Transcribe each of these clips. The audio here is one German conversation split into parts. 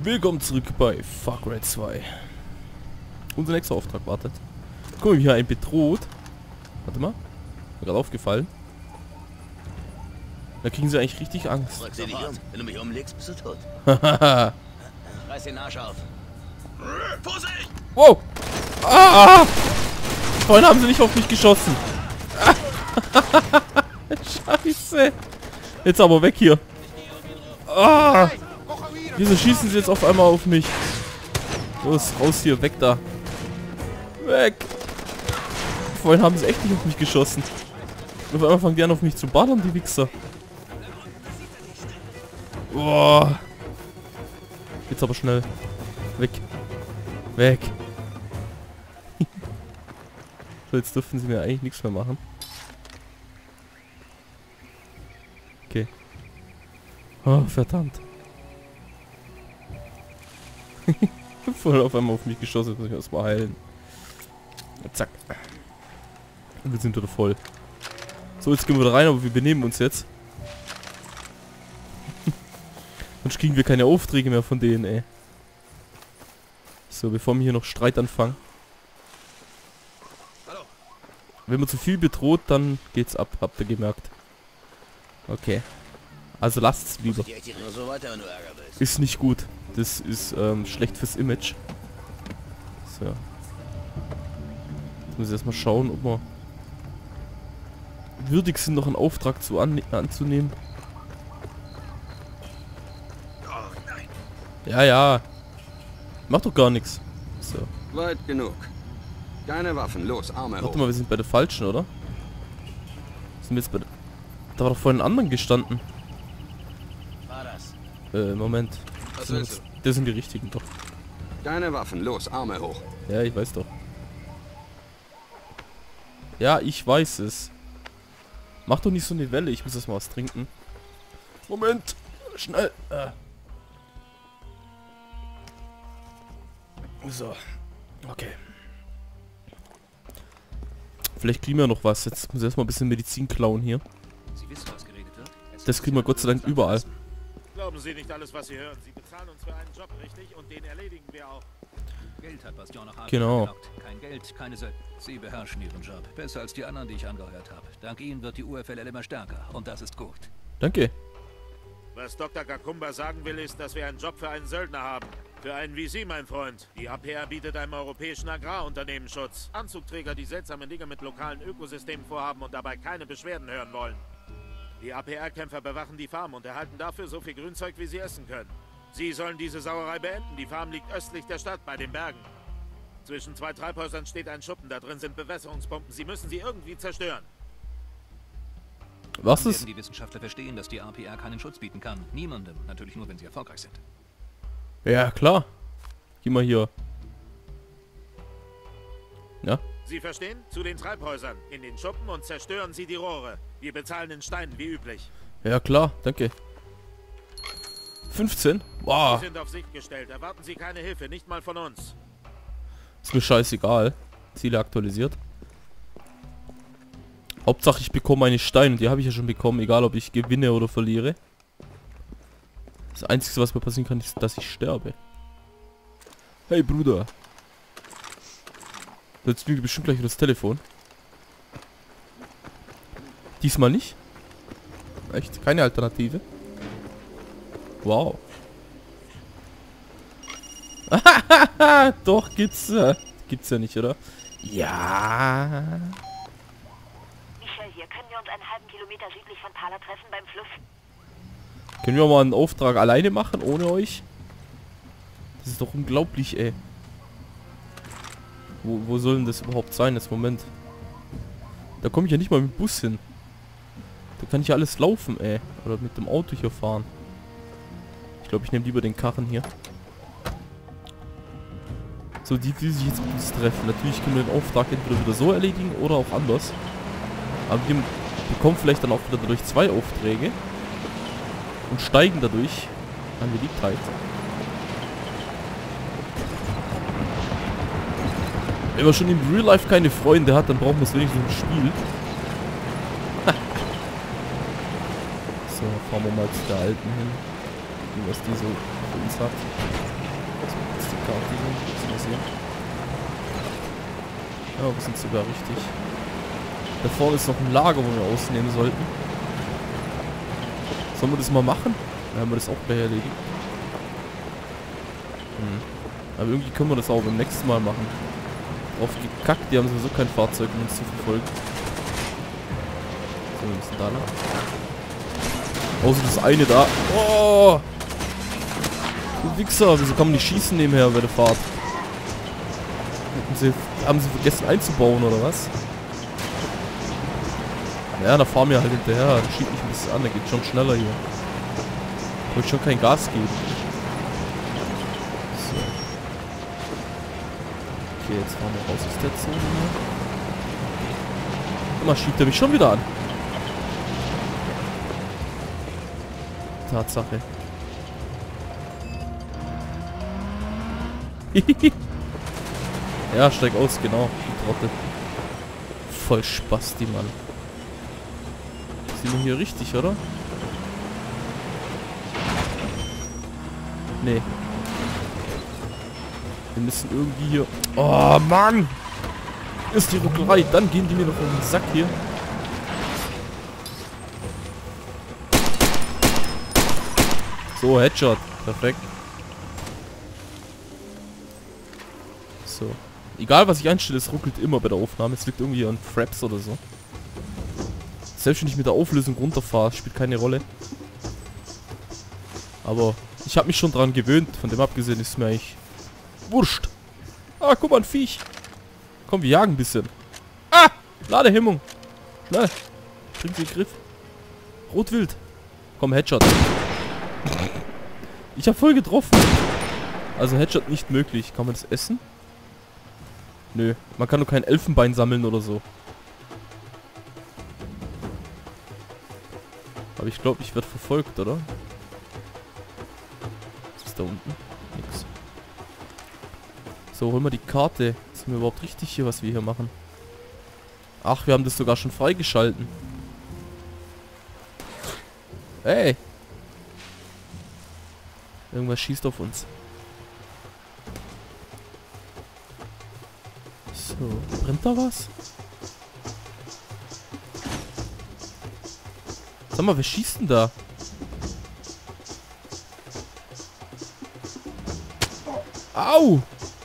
Willkommen zurück bei Far Cry 2. Unser nächster Auftrag wartet. Guck mal, wie hier ein bedroht. Warte mal. Mir gerade aufgefallen. Da kriegen sie eigentlich richtig Angst. Drück sie dich um. Wenn du mich umlegst, bist du tot. Haha. Reiß den Arsch auf. Vorsicht! Wow! Ah! Vorhin haben sie nicht auf mich geschossen. Scheiße. Jetzt aber weg hier. Ah! Wieso schießen sie jetzt auf einmal auf mich? Los, raus hier, weg da. Weg! Vorhin haben sie echt nicht auf mich geschossen. Und auf einmal fangen die an auf mich zu ballern, die Wichser. Boah. Jetzt aber schnell. Weg. Weg. So, jetzt dürfen sie mir eigentlich nichts mehr machen. Okay. Oh, verdammt. Voll auf einmal auf mich geschossen, muss ich erstmal heilen. Zack. Und wir sind wieder voll. So, jetzt gehen wir wieder rein, aber wir benehmen uns jetzt. Sonst kriegen wir keine Aufträge mehr von denen, ey. So, bevor wir hier noch Streit anfangen. Wenn man zu viel bedroht, dann geht's ab, habt ihr gemerkt. Okay. Also lasst's lieber. Ist nicht gut. Das ist schlecht fürs Image. So. Jetzt muss ich erstmal schauen, ob wir würdig sind, noch einen Auftrag anzunehmen. Ja, ja. Macht doch gar nichts. So. Weit genug. Keine Waffen, los, Arme hoch. Warte mal, wir sind bei der falschen, oder? Sind wir jetzt bei der... Da war doch vorhin ein anderen gestanden. War das? Moment. Das sind die richtigen, doch. Keine Waffen, los, Arme hoch. Ja, ich weiß doch. Ja, ich weiß es. Mach doch nicht so eine Welle, ich muss erst mal was trinken. Moment! Schnell! So. Okay. Vielleicht kriegen wir noch was. Jetzt muss ich erstmal ein bisschen Medizin klauen hier. Sie wissen, was geredet wird? Das kriegen wir Gott sei Dank überall. Glauben Sie nicht alles, was Sie hören. Sie bezahlen uns für einen Job, richtig? Und den erledigen wir auch. Geld hat Bastion noch hart Genau. gelockt. Kein Geld, keine Söldner. Sie beherrschen ihren Job. Besser als die anderen, die ich angeheuert habe. Dank ihnen wird die UFLL immer stärker. Und das ist gut. Danke. Was Dr. Kakumba sagen will, ist, dass wir einen Job für einen Söldner haben. Für einen wie Sie, mein Freund. Die APR bietet einem europäischen Agrarunternehmen Schutz. Anzugträger, die seltsame Dinge mit lokalen Ökosystemen vorhaben und dabei keine Beschwerden hören wollen. Die APR-Kämpfer bewachen die Farm und erhalten dafür so viel Grünzeug, wie sie essen können. Sie sollen diese Sauerei beenden. Die Farm liegt östlich der Stadt, bei den Bergen. Zwischen zwei Treibhäusern steht ein Schuppen. Da drin sind Bewässerungspumpen. Sie müssen sie irgendwie zerstören. Was Dann ist? werden die Wissenschaftler verstehen, dass die APR keinen Schutz bieten kann. Niemandem. Natürlich nur, wenn sie erfolgreich sind. Ja, klar. Geh mal hier. Ja? Sie verstehen? Zu den Treibhäusern. In den Schuppen und zerstören Sie die Rohre. Wir bezahlen in Steinen, wie üblich. Ja, klar. Danke. 15? Wow. Sie sind auf Sicht gestellt. Erwarten Sie keine Hilfe, nicht mal von uns. Ist mir scheißegal. Ziele aktualisiert. Hauptsache ich bekomme eine Steine. Die habe ich ja schon bekommen, egal ob ich gewinne oder verliere. Das Einzige, was mir passieren kann, ist, dass ich sterbe. Hey Bruder. Jetzt klingelt bestimmt gleich wieder das Telefon. Diesmal nicht? Echt? Keine Alternative? Wow. Doch, gibt's ja nicht, oder? Ja. Michel, hier können wir uns einen halben Kilometer südlich von Thaler treffen beim Fluss. Können wir mal einen Auftrag alleine machen, ohne euch? Das ist doch unglaublich, ey. Wo soll denn das überhaupt sein, das Moment? Da komme ich ja nicht mal mit dem Bus hin. Da kann ich ja alles laufen, ey. Oder mit dem Auto hier fahren. Ich glaube, ich nehme lieber den Karren hier. So, die sich jetzt mit uns treffen. Natürlich können wir den Auftrag entweder wieder so erledigen oder auch anders. Aber wir bekommen vielleicht dann auch wieder dadurch 2 Aufträge. Und steigen dadurch an Beliebtheit. Wenn man schon im Real Life keine Freunde hat, dann braucht man es wenigstens im Spiel. So, fahren wir mal zu der Alten hin. Was die so für uns hat. Karte hier. Müssen wir sehen. Ja, wir sind sogar richtig. Da vorne ist noch ein Lager, wo wir ausnehmen sollten. Sollen wir das mal machen? Dann haben wir das auch gleich erledigt. Aber irgendwie können wir das auch beim nächsten Mal machen. Drauf gekackt, die haben sowieso kein Fahrzeug, um uns zu verfolgen. So, wir müssen da lang. Außer das eine da. Oh! Du Wichser, wieso kann man nicht schießen nebenher bei der Fahrt? Haben sie vergessen einzubauen, oder was? Ja, da fahren wir halt hinterher. Da schiebt mich ein bisschen an, da geht schon schneller hier. Ich wollte schon kein Gas geben. So. Okay, jetzt fahren wir raus aus der Zone. Guck mal, schiebt er mich schon wieder an. Tatsache. Ja, steig aus, genau. Die Trottel. Voll Spaß, die Mann. Sind wir hier richtig, oder? Nee. Wir müssen irgendwie hier... Oh, Mann! Ist die Ruckelei. Dann gehen die mir noch auf den Sack hier. So, Headshot. Perfekt. So. Egal, was ich einstelle, es ruckelt immer bei der Aufnahme. Es liegt irgendwie an Fraps oder so. Selbst wenn ich mit der Auflösung runterfahre, spielt keine Rolle. Aber ich habe mich schon dran gewöhnt. Von dem abgesehen ist es mir eigentlich wurscht. Ah, guck mal, ein Viech. Komm, wir jagen ein bisschen. Ah! Ladehemmung. Na, bringt den Griff. Rotwild. Komm, Headshot. Ich habe voll getroffen. Also Headshot nicht möglich. Kann man das essen? Nö. Man kann nur kein Elfenbein sammeln oder so. Aber ich glaube, ich werde verfolgt, oder? Was ist da unten? Nix. So, holen wir die Karte. Ist mir überhaupt richtig hier, was wir hier machen? Ach, wir haben das sogar schon freigeschalten. Hey! Irgendwas schießt auf uns. So, brennt da was? Sag mal, wer schießt denn da? Au!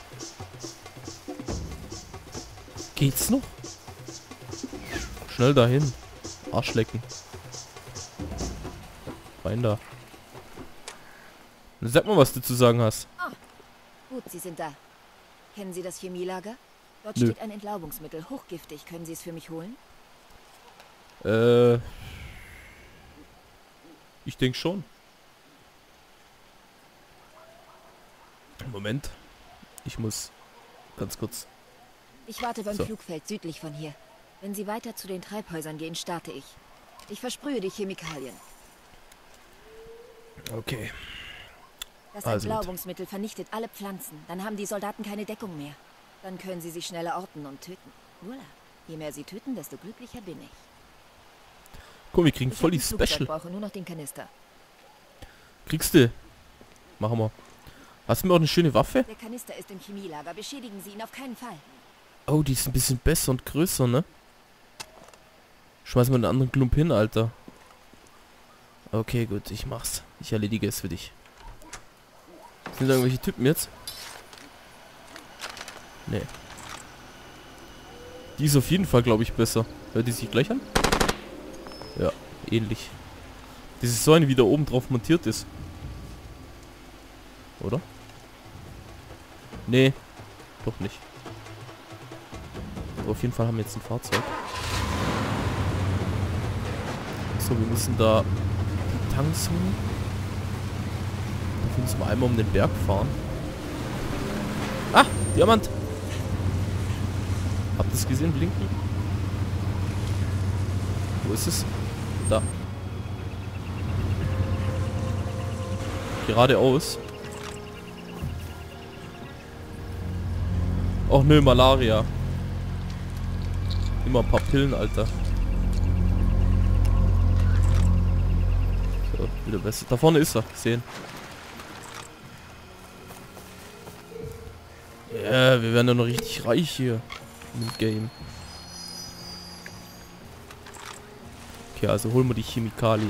Geht's noch? Schnell dahin. Arschlecken. Rein da. Sag mal, was du zu sagen hast. Ah, gut, Sie sind da. Kennen Sie das Chemielager? Dort Nö. steht ein Entlaubungsmittel, hochgiftig. Können Sie es für mich holen? Ich denke schon. Moment. Ich muss ganz kurz. Ich warte beim So. Flugfeld südlich von hier. Wenn Sie weiter zu den Treibhäusern gehen, starte ich. Ich versprühe die Chemikalien. Okay. Das Also gut. Entlaubungsmittel vernichtet alle Pflanzen. Dann haben die Soldaten keine Deckung mehr. Dann können sie sie schneller orten und töten. Voilà. Je mehr sie töten, desto glücklicher bin ich. Guck, wir kriegen Ich voll die hab ein Flugzeug, Special. brauche nur noch den Kanister. Kriegst du? Machen wir. Hast du mir auch eine schöne Waffe? Der Kanister ist im Chemielager. Beschädigen Sie ihn auf keinen Fall. Oh, die ist ein bisschen besser und größer, ne? Schmeiß mal einen anderen Klump hin, Alter. Okay, gut, ich mach's. Ich erledige es für dich. Sind da irgendwelche Typen jetzt? Nee. Die ist auf jeden Fall, glaube ich, besser. Hört die sich gleich an? Ja, ähnlich. Das ist so eine, wie da oben drauf montiert ist. Oder? Nee. Doch nicht. Aber auf jeden Fall haben wir jetzt ein Fahrzeug. So, wir müssen da die Tanks holen. Dafür müssen wir einmal um den Berg fahren. Ah, Diamant! Habt ihr es gesehen, blinken? Wo ist es? Da. Geradeaus. Och nö, Malaria. Immer ein paar Pillen, Alter. So, wieder besser. Da vorne ist er. Sehen. Ja, wir werden ja noch richtig reich hier im Game. Okay, also holen wir die Chemikalie.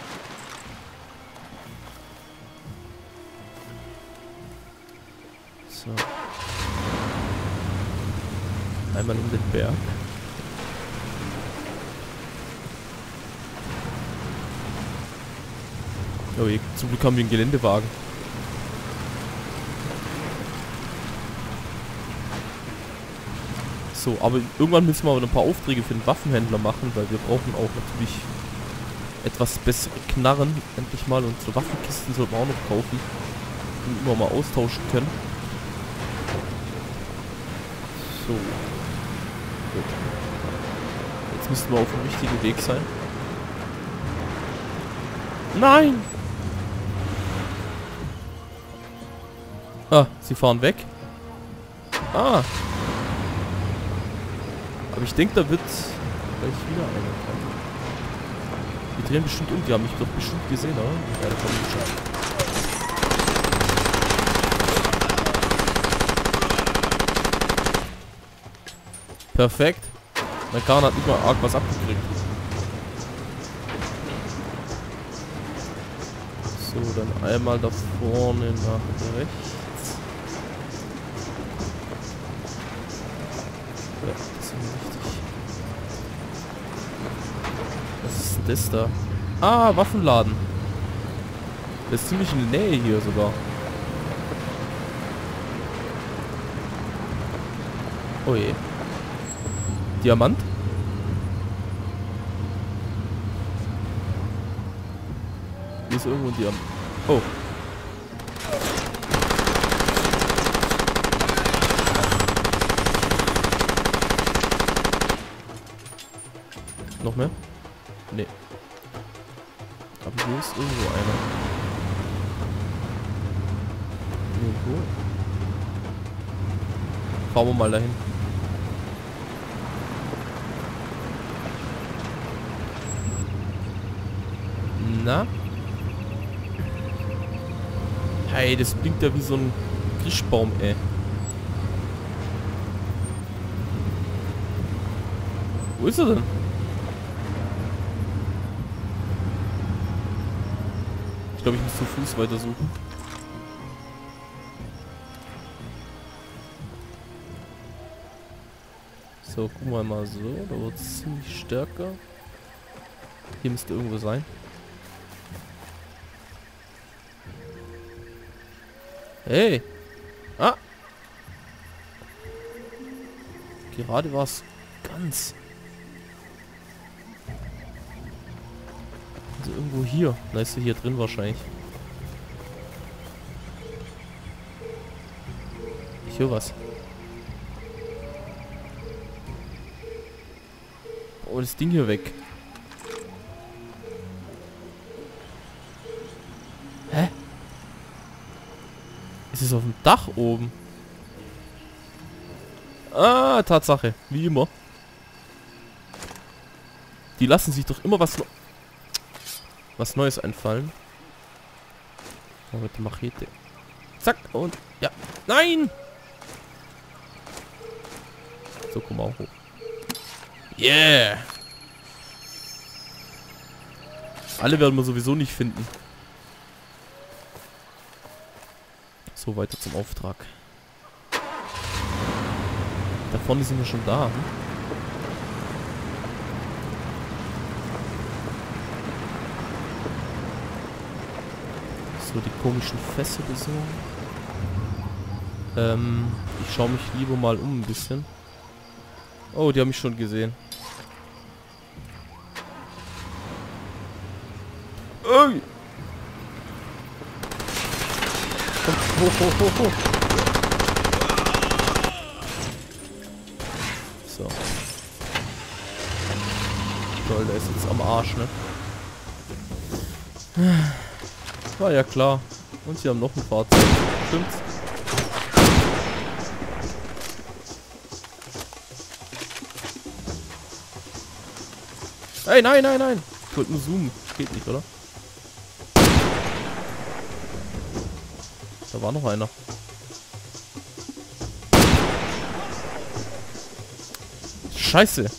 So. Einmal um den Berg. Oh, zum Glück haben wir einen Geländewagen. So, aber irgendwann müssen wir aber ein paar Aufträge für den Waffenhändler machen, weil wir brauchen auch natürlich etwas bessere Knarren endlich mal, und so Waffenkisten sollten wir auch noch kaufen und immer mal austauschen können. So. Gut. Jetzt müssten wir auf dem richtigen Weg sein. Nein! Ah, sie fahren weg. Ah. Aber ich denke, da wird gleich wieder einer kommen. Die drehen bestimmt um. Die haben mich doch bestimmt gesehen, oder? Ja, da kommen die schon. Perfekt. Mein Kahn hat nicht mal arg was abgekriegt. So, dann einmal da vorne nach rechts. Ja, das ist richtig. Was ist das da? Ah, Waffenladen. Das ist ziemlich in der Nähe hier sogar. Oh je. Diamant? Hier ist irgendwo ein Diamant. Oh. Noch mehr? Nee. Aber hier ist irgendwo einer. Irgendwo. Fahren wir mal dahin. Na? Hey, das blinkt ja wie so ein Christbaum, ey. Wo ist er denn? Ich glaube, ich muss zu Fuß weitersuchen. So, gucken wir mal so. Da wird es ziemlich stärker. Hier müsste irgendwo sein. Hey! Ah! Gerade war es ganz. Also irgendwo hier. Da ist er hier drin wahrscheinlich. Ich höre was. Oh, das Ding hier weg. Hä? Ist es auf dem Dach oben? Ah, Tatsache. Wie immer. Die lassen sich doch immer was Neues einfallen. Oh, mit der Machete. Zack, und... Ja. Nein! So, komm auch hoch. Yeah! Alle werden wir sowieso nicht finden. So, weiter zum Auftrag. Da vorne sind wir schon da. Hm? So, die komischen Fässer besorgen. Ich schaue mich lieber mal um ein bisschen. Oh, die haben mich schon gesehen. Ui. Hoch, hoch, hoch, hoch. So. Toll, der ist jetzt am Arsch, ne? War ja klar. Und sie haben noch ein Fahrzeug. Stimmt's? Hey, nein, nein, nein. Ich wollte nur zoomen. Geht nicht, oder? Da war noch einer. Scheiße.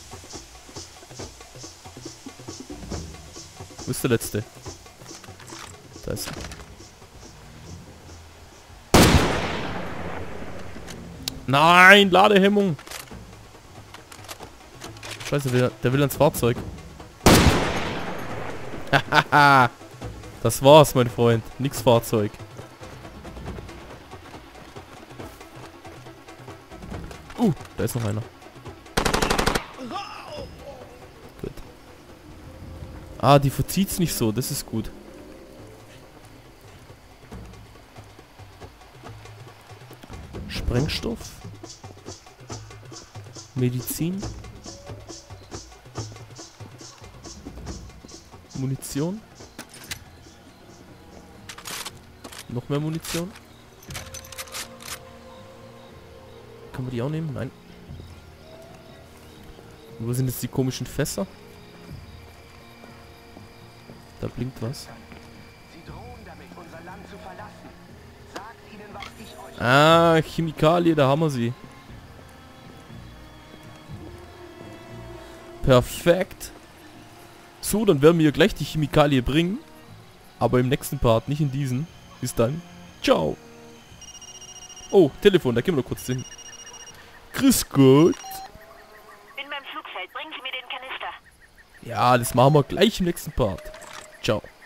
Wo ist der letzte? Da ist er. Nein, Ladehemmung. Scheiße, der will ans Fahrzeug. Hahaha. Das war's, mein Freund. Nix Fahrzeug. Da ist noch einer. Gut. Ah, die verzieht's nicht so. Das ist gut. Sprengstoff. Medizin. Munition. Noch mehr Munition. Können wir die auch nehmen? Nein. Und wo sind jetzt die komischen Fässer? Da blinkt was. Ah, Chemikalie, da haben wir sie. Perfekt. So, dann werden wir gleich die Chemikalie bringen. Aber im nächsten Part, nicht in diesen. Bis dann. Ciao. Oh, Telefon, da gehen wir noch kurz hin. Grüß Gott. Bin beim Flugfeld. Bringen Sie mir den Kanister. Ja, das machen wir gleich im nächsten Part. Ciao.